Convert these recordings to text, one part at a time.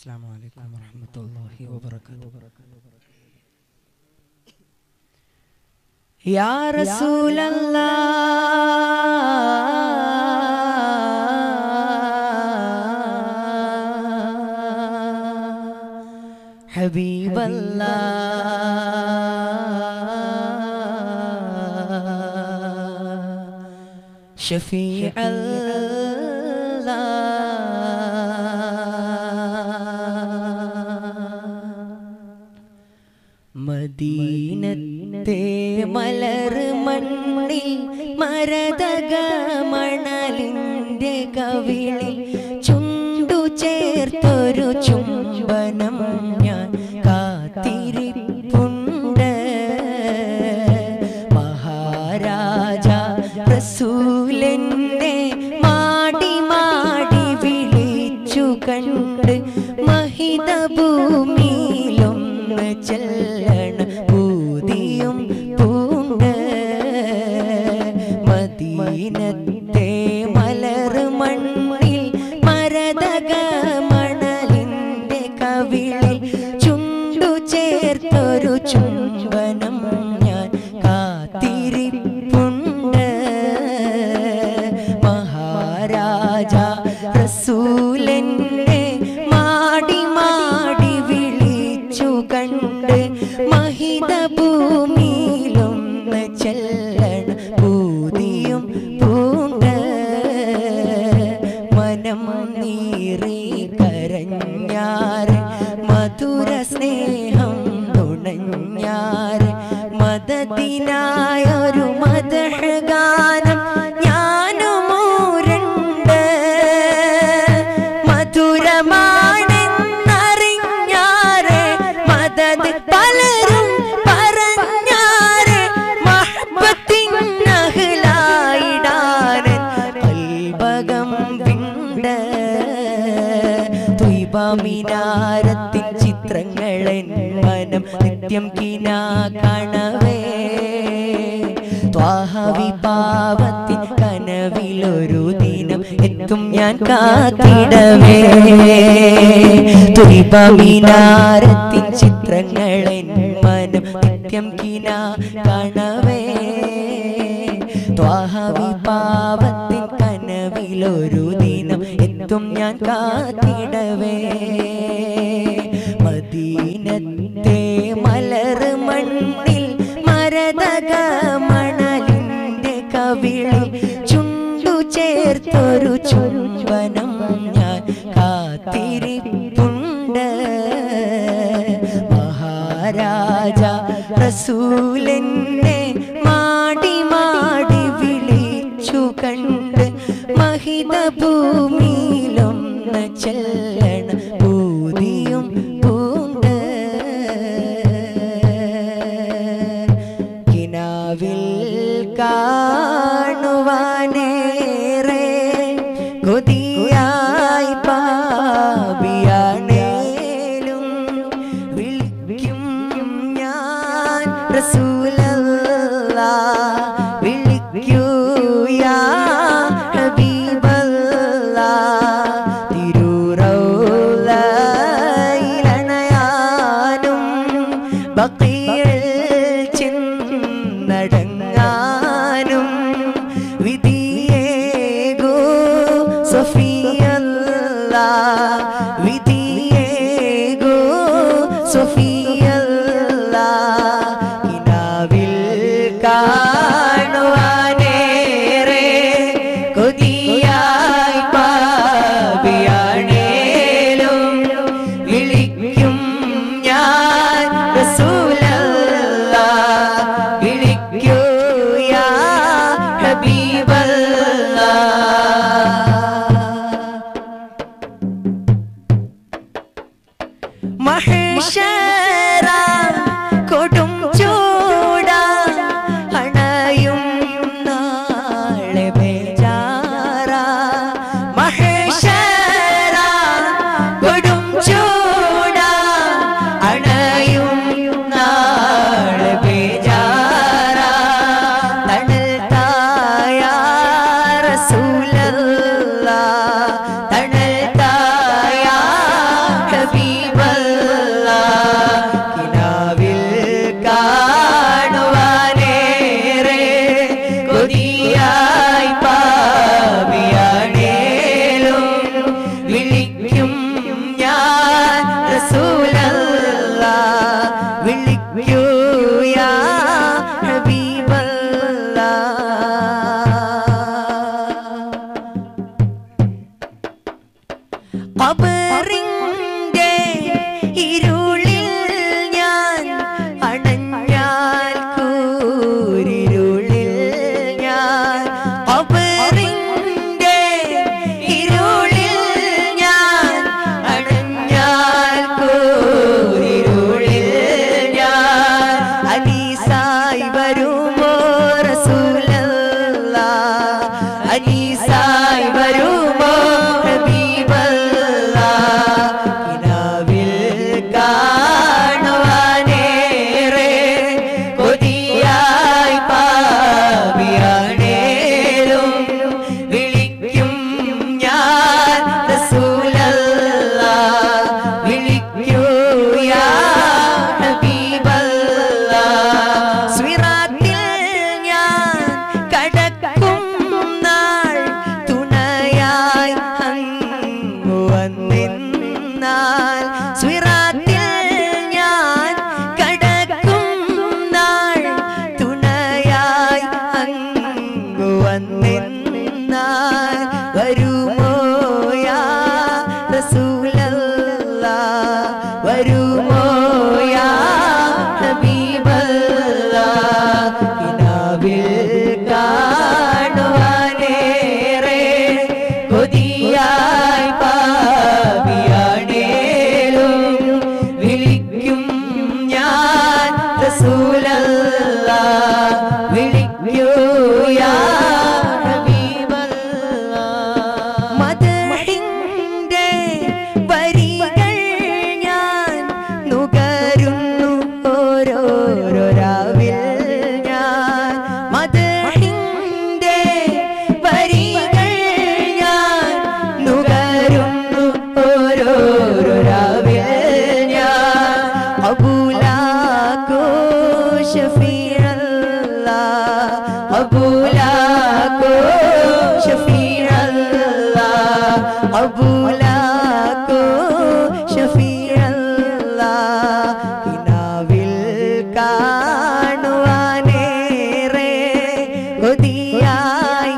السلام عليكم ورحمة الله وبركاته. يا رسول الله حبيب الله شفيع الله മദീനത്തെ മലർ മണ്ണിൽ മരതക മണലിൻ്റെ കവിളിൽ ചുണ്ടു ചേർത്തൊരു ചുംബനം ഞാൻ കാത്തിരിപ്പുണ്ട്. മഹാരാജ റസൂലെന്നെ മാടി മാടി വിളിച്ചു കണ്ട് മഹിത ഭൂമിയിലും ചെല്ലണ പൂതിയും പൂണ്ട്. മദീനത്തെ മലർ മണ്ണിൽ മരതക മണലിൻ്റെ കവിളിൽ ചുണ്ടു ചേർത്തൊരു ചുംബനം ഞാൻ കാത്തിരിപ്പുണ്ട്. മഹാരാജ റസൂലെന്നെ മാടി മാടി വിളിച്ചു കണ്ട് മഹിത ഭൂമിയിലും ചെല്ലണ പൂതിയും പൂണ്ട്. മനം നീറി കരഞ്ഞാറ് മധുര സ്നേഹം തുണഞ്ഞാറ് മദദിനായൊരു മദഹ് ഗാനം ഞാനും മൂരണ്ട്. മധുരമാണെന്നറിഞ്ഞാറ് മദദ് പലരും പറഞ്ഞാറ് മഹബത്തിൻ അഹ്ലായിടാന് കൽബകം വിണ്ട്. ത്വയ്ബ മിനാരത്തിൻ ചിത്രങ്ങളെൻ മനം നിത്യം കിനാ കാണവേ. ത്വാഹ വിഭാവത്തിൻ കനവിലൊരു ദിനം എത്തും ഞാൻ കാത്തിടവേ. ത്വയ്ബ മിനാരത്തിൻ ചിത്രങ്ങളെൻ മനം നിത്യം കിനാ കാണവേ. ത്വാഹ വിഭാവത്തിൻ കനവിലൊരു ദിനം എത്തും ഞാൻ കാത്തിടവേ. മദീനത്തെ മലർ മണ്ണിൽ മരതക മണലിൻ്റെ കവിളിൽ ചുണ്ടു ചേർത്തൊരു ചുംബനം ഞാൻ കാത്തിരിപ്പുണ്ട്. മഹാരാജ റസൂലെന്നെ മാടി മാടി വിളിച്ചു കണ്ട് മഹിത ഭൂമിയിലും ചെല്ലണ പൂതിയും പൂണ്ട്. കിനാവിൽ കാണുവാനേറെ കൊതിയായി പാപിയാണേലും വിളിക്കും ഞാൻ റസൂലല്ലാഹ് വിളിക്കൂ യാ ഹബീബല്ലാഹ്. തിരുറൗളയിലണയാനും ബഖീൽ ചെന്നടങ്ങാനും വിധിയേകൂ സഫിയ ഖബറിന്റെ ഇരുളിൽ ഞാൻ അണഞ്ഞാൽ കൂരിരുളിൽ ഞാൻ ഖബറിന്റെ ഇരുളിൽ ഞാൻ അണഞ്ഞാൽ കൂരിരുളിൽ ഞാൻ അനീസായി വരുമോ റസൂലല്ലാഹ് അനീസായി വരുമോ വരുമോ യാ റസൂലല്ലാഹ് വരുമോ യാ ഹബീബല്ലാഹ് കിനാവിൽ കാണുവാനേറെ കൊതിയായി പാപിയാണേലും വിളിക്കും ഞാൻ റസൂലല്ലാഹ് വിളിക്കൂ യാ അബൂലാക്കോ ഷഫീഅല്ലാഹ് അബൂലാക്കോ ഷഫീഅല്ലാഹ് കിനാവിൽ കാണുവാനേറെ കൊതിയായി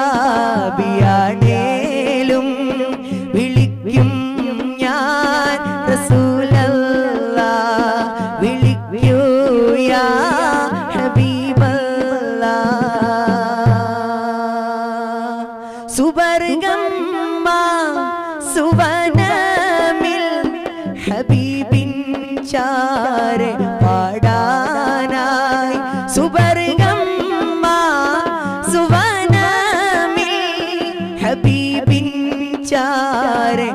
പാപിയാണേലും വിളിക്കും ഞാൻ റസൂലല്ലാഹ് വിളിക്കൂ യാ സുവർഗം സുവനമിൽ ഹബീബിൻ ചാരെ പാടാനായി സുവർഗം സുവനമിൽ ഹബീബിൻ ചാരെ